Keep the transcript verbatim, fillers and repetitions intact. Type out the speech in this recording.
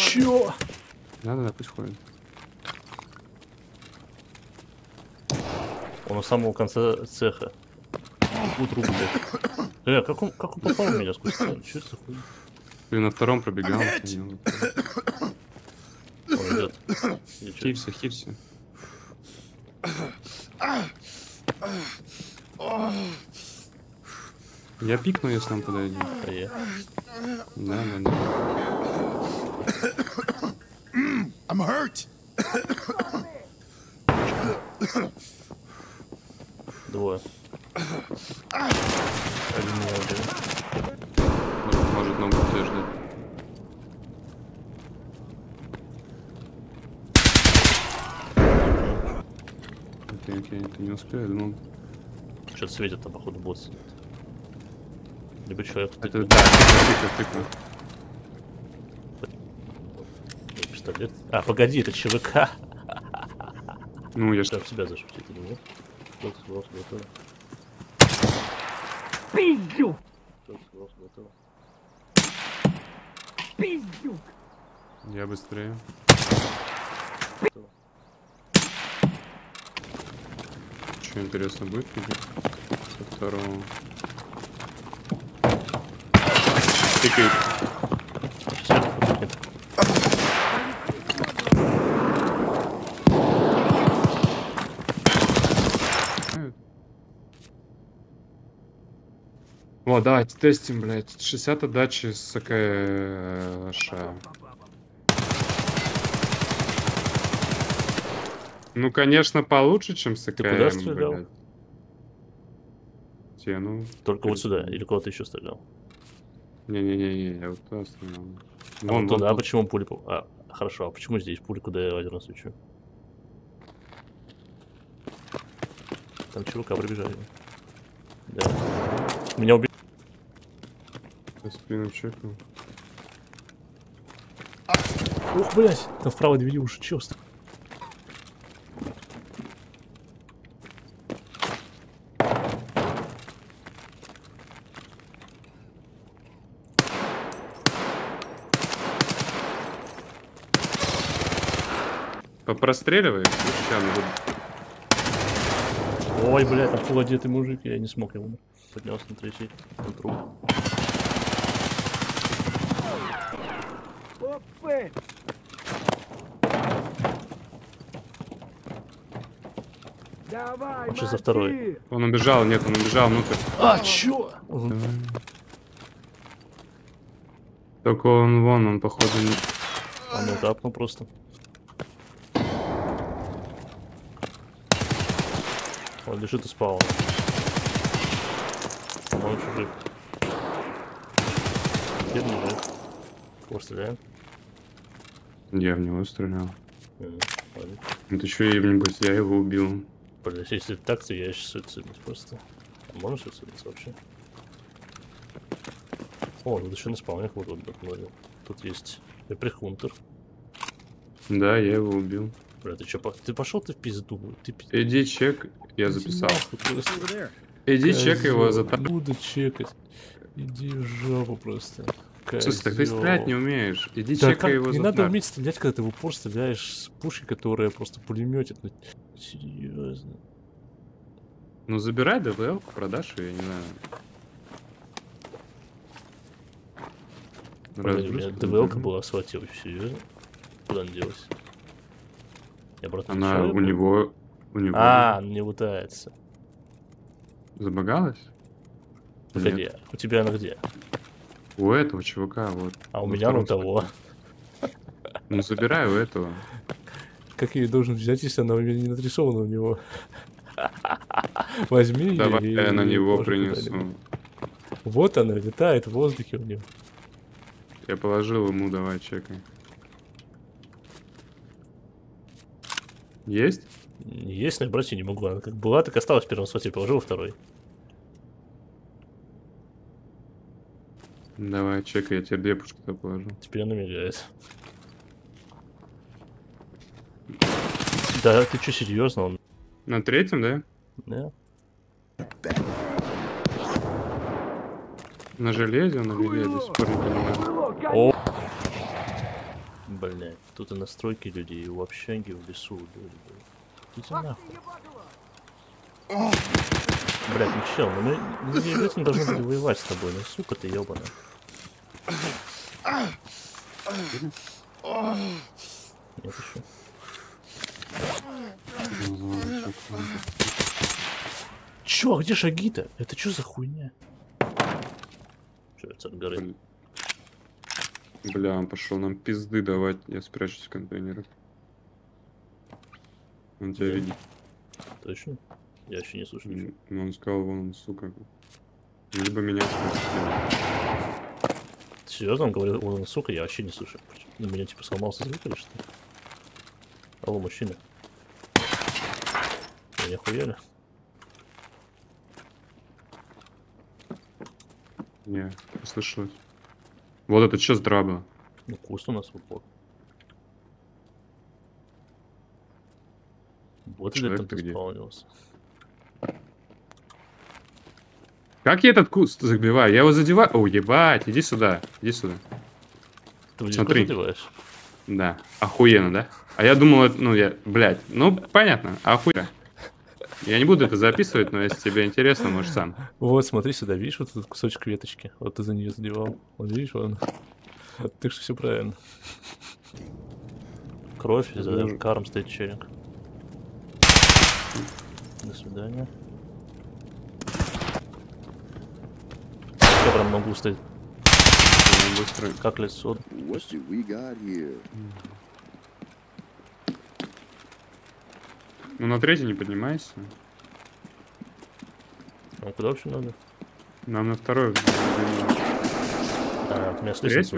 Чё? Да-да-да, пусть ходит. Он у самого конца цеха. У трубы, блядь. Э, как он, как он попал в меня сквозь стену? Чё это за хуйня? Ты на втором пробегал. Он идет. Хилься, хилься. Я пикну, если он подойдет. А я? Да, да, да. I'm hurt. Двое. Один меня убил. Может, может нам будет тебя ждать. Окей, окей, ты не успел, я думал. Что-то светит, там, походу, босс сидит. Либо человек... Это, да, тыква, тыква, тыква. Пистолет. А, погоди, это ЧВК. Ну, я что в себя зашутить, или нет? Пиздюк! Пиздюк! Я быстрее. Что интересно будет со второго? Тыкает. О, давайте тестим, блядь. шестьдесят отдачи с АКШ. Ну, конечно, получше, чем с АКМ. Ты куда стрелял? Блядь. Стену. Только вот сюда, или куда-то еще стрелял? Не-не-не, я вот туда стрелял. А Вон, вот туда, вон, а почему пули... А, хорошо, а почему здесь пули, куда я один раз свечу? Там чувака пробежали. Да. Меня убили. Я спину чекну. Ух, блядь, там в правой двери уже чёст. Попростреливай. Ой, блядь, там полуодетый мужик, я не смог его. Поднялся на третий, на труп. Опы! Давай, Что за второй? Он убежал, нет, он убежал внутрь. А, чё? Только он вон, он походу не... Он не тапнул просто. Он лежит и спал. По-моему, чужик. Где он лежит? Кого стреляем? Я в него стрелял. Mm, это еще и нибудь я его убил. Блять, если так, то я сейчас суициднусь просто. А можно суициднуться вообще? О, тут еще на спаунах вот вот говорил. Тут есть Эприхунтер. Да, я его убил. Бля, ты что, ты пошел ты в пизду? Ты пиз... Иди чек, я записал. Иди чек его за... Буду чекать. Иди в жопу просто. Слушай, так ты стрелять не умеешь. Иди да чекай его. Не надо уметь стрелять, когда ты в упор стреляешь с пушки, которая просто пулеметит. Ну, серьезно. Ну забирай ДВЛ, продашь ее, я не знаю. У меня ДВЛ-ка была схватилась, серьезно? Куда она делась? Я обратно она у него, у него. А, не лутается. Забагалась? Погоди, Нет. У тебя она где? У этого чувака, вот. А у меня у того. Ну забирай у этого. Как я ее должен взять, если она у меня не натрясована у него? Возьми Давай ее. я на него принесу. Вот она летает в воздухе у него. Я положил ему, давай чекай. Есть? Есть, но я брать не могу. Она как была, так осталась в первом слоте, положил во второй. Давай, чекай, я тебе две пушки положу. Теперь она мигает. Да, ты что, серьезно? Он... На третьем, да? Да. На железе, на железе, до сих пор не понимаю. О! Блять, тут и настройки людей, и в общаге, в лесу. Блядь, идите нахуй. Блять, ну чел, ну мы, мы не обязательно должны были воевать с тобой, ну сука ты ебаная. Нет еще. Чё, а где шаги-то? Это чё за хуйня? Чё, это от горы? Бля. Бля, он пошел нам пизды давать. Я спрячусь в контейнерах. Он тебя Да. видит. Точно? Я еще не слышу ничего. Ну, он сказал, вон он, сука. Либо меня спрячет. Серьезно, он говорит, он сука, я вообще не слышу. У меня типа сломался звук или что? Алло, мужчина. Вы не охуели? Не, послышалось. Вот это что с драба? Ну, куст у нас в упор. Вот или Человек там ты где? заспаунился. Как я этот куст забиваю? Я его задеваю. О, ебать, иди сюда. Иди сюда. Ты в Смотри. задеваешь? Да. Охуенно, да? А я думал, это, ну я, блядь, ну понятно, охуенно. Я не буду это записывать, но если тебе интересно, можешь сам. Вот, смотри сюда, видишь вот этот кусочек веточки? Вот ты за нее задевал. Вот видишь, вон. Так что все правильно. Кровь, за Возможно. каром стоит челик. До свидания. Я прям могу стоять. Быстро. Как лицо. What do we got here? Ну на третий не поднимайся. А куда вообще надо? Нам на второй. А, у меня с Третий? лестницы